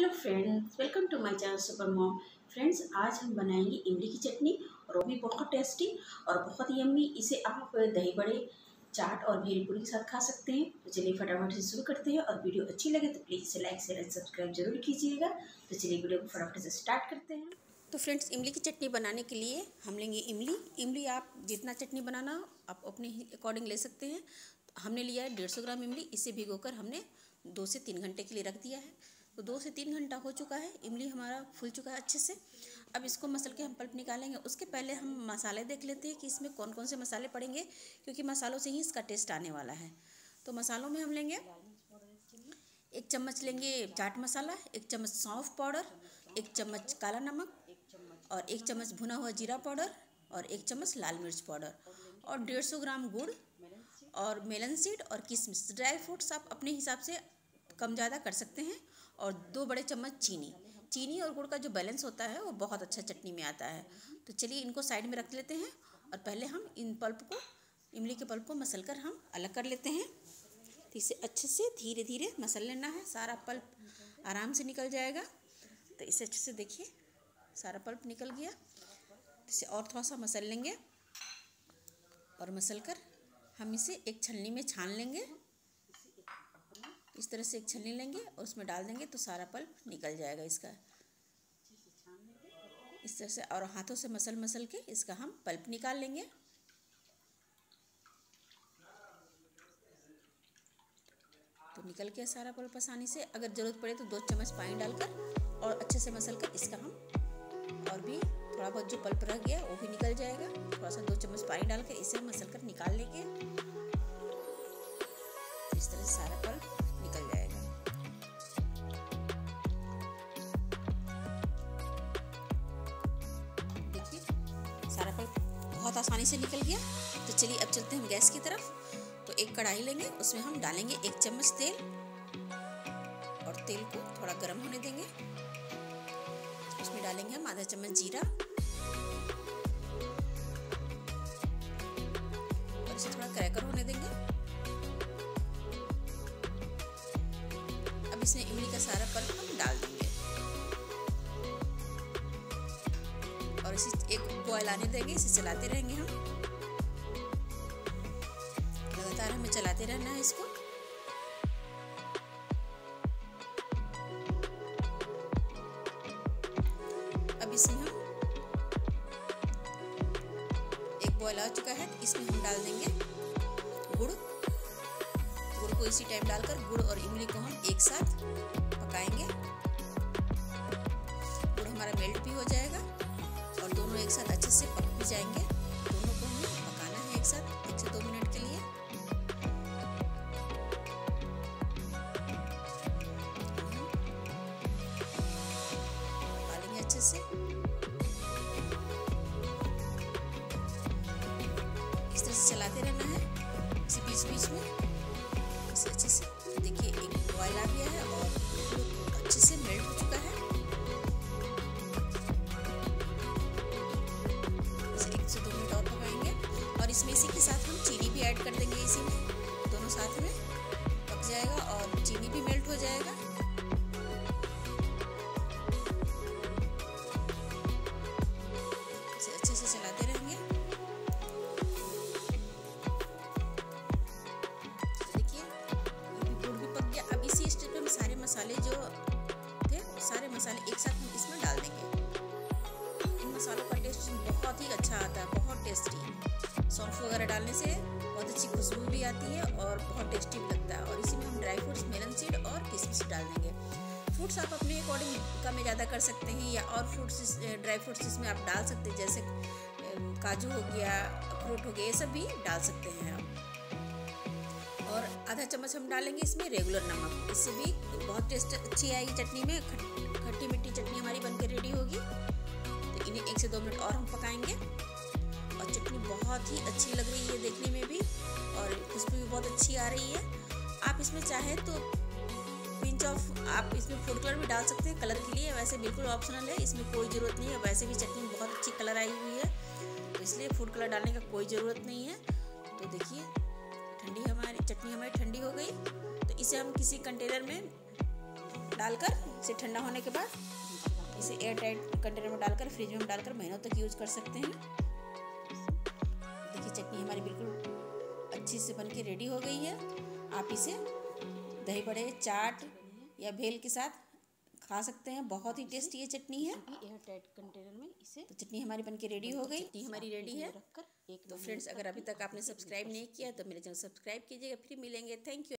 Friends, welcome to my channel super mom. Friends, आज हम बनाएंगे इमली की चटनी और वो भी बहुत टेस्टी और बहुत यम्मी। इसे आप दही बड़े, चाट और भेलपूरी के साथ खा सकते हैं। तो चलिए फटाफट से शुरू करते हैं और वीडियो अच्छी लगे तो प्लीज़ इसे लाइक शेयर एंड सब्सक्राइब जरूर कीजिएगा। तो चलिए वीडियो को फटाफट से स्टार्ट करते हैं। तो फ्रेंड्स, इमली की चटनी बनाने के लिए हम लेंगे इमली आप जितना चटनी बनाना हो आप अपने अकॉर्डिंग ले सकते हैं। हमने लिया है 150 ग्राम इमली। इसे भिगोकर हमने 2 से 3 घंटे के लिए रख दिया है। तो 2 से 3 घंटा हो चुका है, इमली हमारा फूल चुका है अच्छे से। अब इसको मसल के हम पल्प निकालेंगे। उसके पहले हम मसाले देख लेते हैं कि इसमें कौन कौन से मसाले पड़ेंगे, क्योंकि मसालों से ही इसका टेस्ट आने वाला है। तो मसालों में हम लेंगे 1 चम्मच लेंगे चाट मसाला, 1 चम्मच सौंफ पाउडर, 1 चम्मच काला नमक और 1 चम्मच भुना हुआ जीरा पाउडर और 1 चम्मच लाल मिर्च पाउडर और 150 ग्राम गुड़ और मेलन सीड और किशमिश। ड्राई फ्रूट्स आप अपने हिसाब से कम ज़्यादा कर सकते हैं। और 2 बड़े चम्मच चीनी और गुड़ का जो बैलेंस होता है वो बहुत अच्छा चटनी में आता है। तो चलिए इनको साइड में रख लेते हैं और पहले हम इमली के पल्प को मसल कर हम अलग कर लेते हैं। तो इसे अच्छे से धीरे धीरे मसल लेना है, सारा पल्प आराम से निकल जाएगा। तो इसे अच्छे से देखिए सारा पल्प निकल गया। इसे और थोड़ा सा मसल लेंगे और मसल कर हम इसे एक छलनी में छान लेंगे। इस तरह से एक छलनी लेंगे और उसमें डाल देंगे तो सारा पल्प निकल जाएगा इसका। इस तरह से और हाथों से मसल के इसका हम पल्प निकाल लेंगे। तो निकल के सारा पल्प आसानी से। अगर ज़रूरत पड़े तो 2 चम्मच पानी डालकर और अच्छे से मसल कर इसका हम और भी थोड़ा बहुत जो पल्प रह गया वो भी निकल जाएगा। थोड़ा सा 2 चम्मच पानी डाल के इसे मसल कर निकाल लेंगे। इस तरह से सारा पल्प निकल जाएगा। देखिए सारा पल्प बहुत आसानी से निकल गया। तो चलिए अब चलते हैं गैस की तरफ। तो एक कढ़ाई लेंगे, उसमें हम डालेंगे 1 चम्मच तेल और तेल को थोड़ा गर्म होने देंगे। उसमें डालेंगे हम आधा चम्मच जीरा और इसे थोड़ा क्रैकर होने देंगे। अब इसमें इमली का सारा पल्प हम डाल देंगे और इसे एक बॉयल आने देंगे। इसे चलाते रहेंगे हम, लगातार हमें चलाते रहना है इसको। अब इसमें हम एक बॉयल आ चुका है, इसमें हम डाल देंगे गुड़ को इसी टाइम डालकर गुड़ और इमली को हम एक साथ पकाएंगे। गुड़ हमारा मेल्ट भी हो जाएगा और दोनों एक साथ अच्छे से पक भी जाएंगे। दोनों को हमें पकाना है एक साथ 1 से 2 मिनट के लिए। पका लेंगे अच्छे से। इस तरह से चलाते रहना है इसे बीच में। अच्छे से देखिए एक बॉयल आ गया है और अच्छे से मेल्ट हो चुका है। इसे 1 से 2 मिनट और पकाएंगे और इसमें इसी के साथ हम चीनी भी ऐड कर देंगे। इसी में दोनों साथ में पक जाएगा और चीनी भी मेल्ट हो जाएगा। इसे अच्छे से चलाते रहेंगे। मसाले जो थे सारे मसाले एक साथ हम इसमें डाल देंगे। इन मसालों का टेस्ट बहुत ही अच्छा आता है, बहुत टेस्टी। सौंफ वगैरह डालने से बहुत अच्छी खुशबू भी आती है और बहुत टेस्टी भी लगता है। और इसी में हम ड्राई फ्रूट्स मेलन सीड और किशमिश डाल देंगे। फ्रूट्स आप अपने अकॉर्डिंग कम ज़्यादा कर सकते हैं या और फ्रूट्स ड्राई फ्रूट्स इसमें आप डाल सकते हैं, जैसे काजू हो गया, अखरोट हो गया, ये सब भी डाल सकते हैं आप। और आधा चम्मच हम डालेंगे इसमें रेगुलर नमक। इससे भी बहुत टेस्ट अच्छी आएगी चटनी में। खट्टी मीठी चटनी हमारी बनकर रेडी होगी। तो इन्हें 1 से 2 मिनट और हम पकाएंगे और चटनी बहुत ही अच्छी लग रही है देखने में भी और खुशबू भी बहुत अच्छी आ रही है। आप इसमें चाहे तो पिंच ऑफ आप इसमें फूड कलर भी डाल सकते हैं कलर के लिए, वैसे बिल्कुल ऑप्शनल है, इसमें कोई ज़रूरत नहीं है। वैसे भी चटनी में बहुत अच्छी कलर आई हुई है तो इसलिए फूड कलर डालने का कोई ज़रूरत नहीं है। तो देखिए चटनी हमारी ठंडी हो गई। तो इसे हम किसी कंटेनर में डालकर इसे ठंडा होने के बाद इसे एयर टाइट कंटेनर में डालकर फ्रिज में डालकर महीनों तक यूज कर सकते हैं। देखिए चटनी हमारी बिल्कुल अच्छी से बनके रेडी हो गई है। आप इसे दही बड़े, चाट या भेल के साथ खा सकते हैं। बहुत ही टेस्टी ये चटनी है। एयर टाइट कंटेनर में इसे तो चटनी हमारी बनके रेडी हो गई। चटनी हमारी रेडी है। तो फ्रेंड्स, अगर अभी तक आपने सब्सक्राइब नहीं किया तो मेरे चैनल सब्सक्राइब कीजिएगा। फिर मिलेंगे। Thank you.